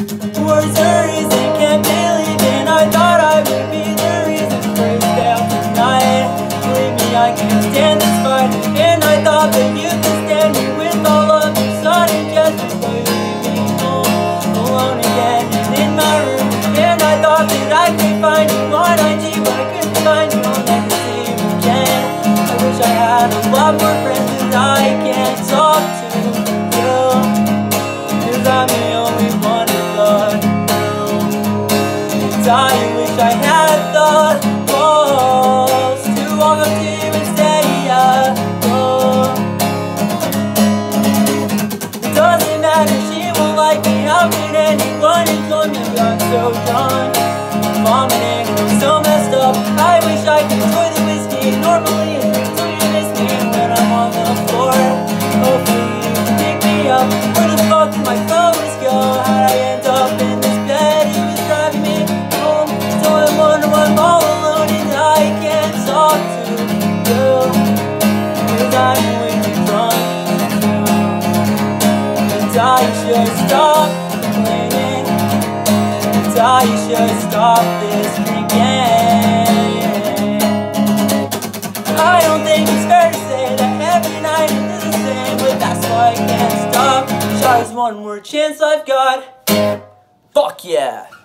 Was the reason, can't believe it. I thought I would be the reason for his death tonight. Believe me, I can't stand this fight, and I thought that you could stand me with all of your sun and just before you leave me home alone again in my room. And I thought that I could find you on IG, but I couldn't find you. I'll never see you again. I wish I had a lot more friends that I can't talk to you, 'cause I'm the only one who loved you. And I wish I had the balls to walk up to you and say hello. It doesn't matter, she won't like me. How could anyone enjoy me? I got so drunk, vomiting, so messed up. I wish I could enjoy the whiskey normally and drink till you miss me. And when I'm on the floor, hopefully you can pick me up. Where the fuck did my focus go? How'd I end up in this bed? It was driving me home, so I wonder why I'm all alone and I can't talk to you, 'cause I'm way too drunk too. And I should stop complaining, and I should stop this drinking. I don't think it's fair to say that every night is the same, but that's why I can't stop. Shot is one more chance I've got. Fuck yeah!